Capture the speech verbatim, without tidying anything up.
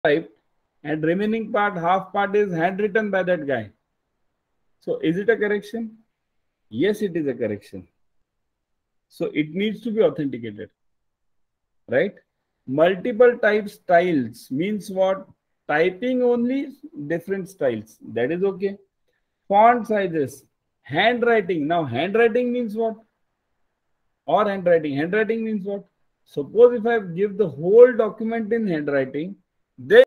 typed and remaining part, half part is handwritten by that guy. So is it a correction? Yes, it is a correction. So it needs to be authenticated, right? Multiple type styles means what? Typing only different styles. That is okay. Font sizes, handwriting. Now handwriting means what? Or handwriting. Handwriting means what? Suppose if I give the whole document in handwriting, then